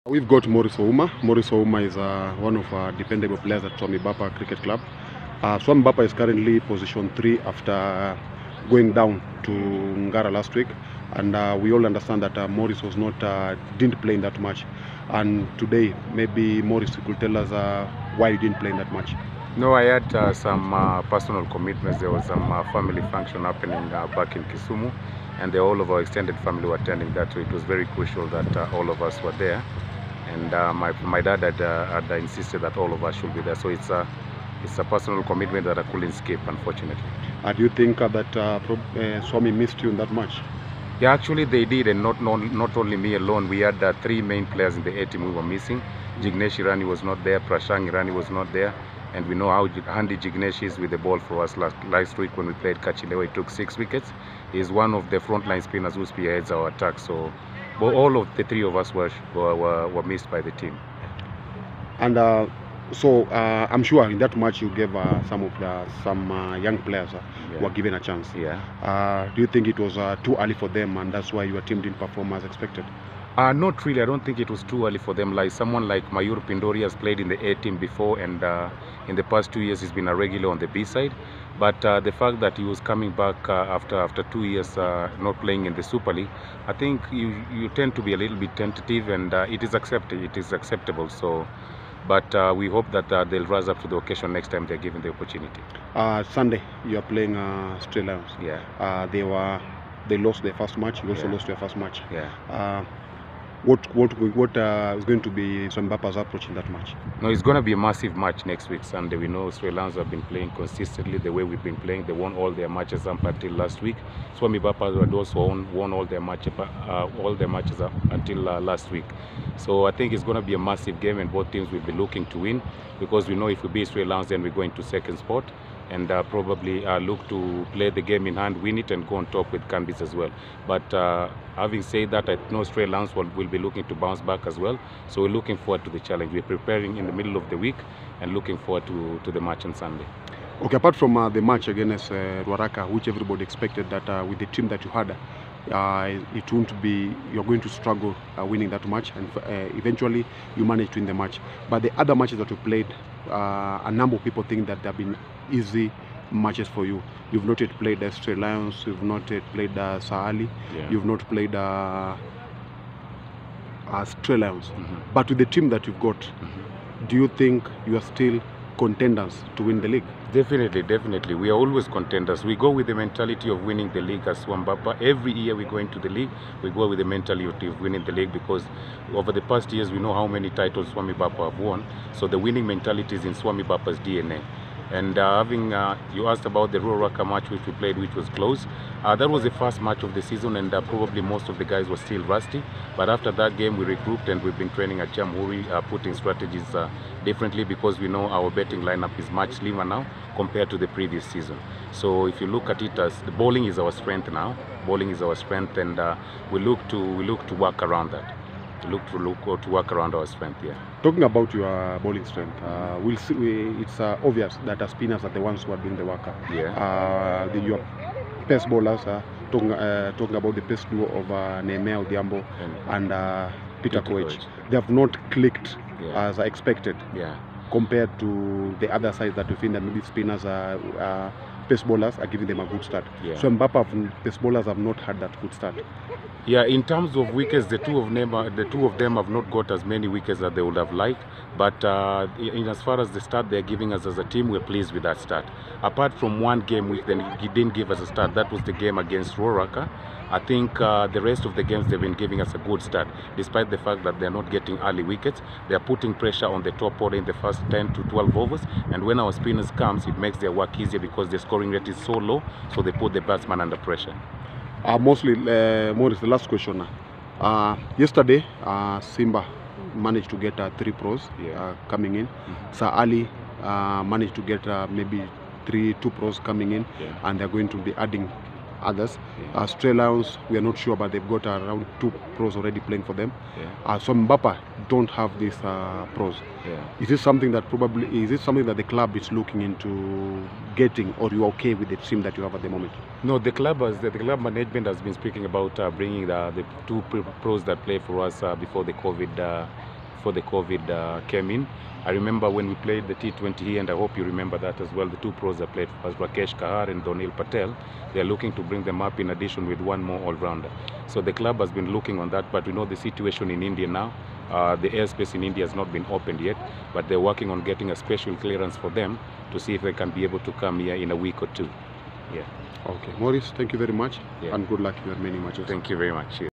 We've got Maurice Ouma. Maurice Ouma is one of our dependable players at Swami Bapa Cricket Club. Swami Bapa is currently position 3 after going down to Ngara last week, and we all understand that Maurice was not didn't play in that match. And today, maybe Maurice could tell us why he didn't play in that match. No, I had some personal commitments. There was some family function happening back in Kisumu, and all of our extended family were attending that. So it was very crucial that all of us were there. And my dad had insisted that all of us should be there. So it's a personal commitment that I couldn't skip, unfortunately. Do you think that Swami missed you in that match? Yeah, actually they did, and not only me alone. We had 3 main players in the A team we were missing. Jignesh Irani was not there, Prashant Irani was not there, and we know how handy Jignesh is with the ball for us. Last week when we played Kachilewa, he took 6 wickets. He's one of the frontline spinners who spearheads our attack. So all of the 3 of us were missed by the team. And I'm sure in that match you gave some young players were given a chance. Yeah. Do you think it was too early for them, and that's why your team didn't perform as expected? Not really. I don't think it was too early for them. Like someone like Mayur Pindori has played in the A team before, and in the past 2 years he's been a regular on the B side. But the fact that he was coming back after 2 years not playing in the Super League, I think you tend to be a little bit tentative, and it is acceptable. So, but we hope that they'll rise up to the occasion next time they're given the opportunity. Sunday you are playing Stray Lions. Yeah. They lost their first match. You also lost your first match. Yeah. What is going to be Swami Bapa's approach in that match? No, it's going to be a massive match next week Sunday. We know Sri Lanka have been playing consistently the way we've been playing. They won all their matches up until last week. Swami Bapa had also won all their matches up until last week. So I think it's going to be a massive game, and both teams will be looking to win, because we know if we beat Sri Lanka, then we go into second spot, and probably look to play the game in hand, win it, and go on top with Cambis as well. But having said that, I know Sri Lanka will be looking to bounce back as well. So we're looking forward to the challenge. We're preparing in the middle of the week and looking forward to the match on Sunday. Okay, apart from the match against Ruaraka, which everybody expected that with the team that you had, it won't be, you're going to struggle winning that match, and eventually you managed to win the match. But the other matches that you played, a number of people think that they've been easy matches for you. You've not yet played Stray Lions, you've not yet played Saali, you've not played Stray Lions. But with the team that you've got, do you think you are still contenders to win the league? Definitely. We are always contenders. We go with the mentality of winning the league as Swami Bapa. Every year we go into the league, we go with the mentality of winning the league, because over the past years we know how many titles Swami Bapa have won. So the winning mentality is in Swami Bapa's DNA. And you asked about the Ruaraka match which we played, which was close. That was the first match of the season, and probably most of the guys were still rusty. But after that game, we regrouped, and we've been training at Jamhuri, putting strategies differently, because we know our betting lineup is much slimmer now compared to the previous season. So if you look at it as the bowling is our strength now, and we look to work around that. To work around our strength. Yeah. Talking about your bowling strength, we'll see. It's obvious that the spinners are the ones who are doing the work. Yeah. Your pace bowlers, talking about the pace duo of Nehemiah Odhiambo and Peter Koech, they have not clicked as expected. Yeah. Compared to the other side that we think that maybe spinners pace bowlers are giving them a good start. Yeah. So Mbapa pace bowlers have not had that good start. Yeah, in terms of wickets, the two of them have not got as many wickets as they would have liked. But in as far as the start they're giving us as a team, we're pleased with that start. Apart from one game which then he didn't give us a start, that was the game against Ruaraka. I think the rest of the games they've been giving us a good start, despite the fact that they're not getting early wickets. They're putting pressure on the top order in the first 10 to 12 overs, and when our spinners comes, it makes their work easier because the scoring rate is so low, so they put the batsman under pressure. Mostly, Maurice, the last question. Yesterday, Simba managed to get 3 pros coming in. Saali managed to get maybe 2 pros coming in, and they're going to be adding others. Stray Lions, we are not sure, but they've got around 2 pros already playing for them. So Mbapa don't have these pros. Is this something that the club is looking into getting, or you are okay with the team that you have at the moment? No, the club management has been speaking about bringing the 2 pros that play for us before the COVID before the COVID came in. I remember when we played the T20 here, and I hope you remember that as well, the two pros that played was Rakesh Kahar and Donil Patel. They are looking to bring them up in addition with one more all-rounder. So the club has been looking on that, but we know the situation in India now. The airspace in India has not been opened yet, but they're working on getting a special clearance for them to see if they can be able to come here in a week or two. Yeah. Okay, Maurice, thank you very much, Yeah. and good luck in your many matches. Thank you very much.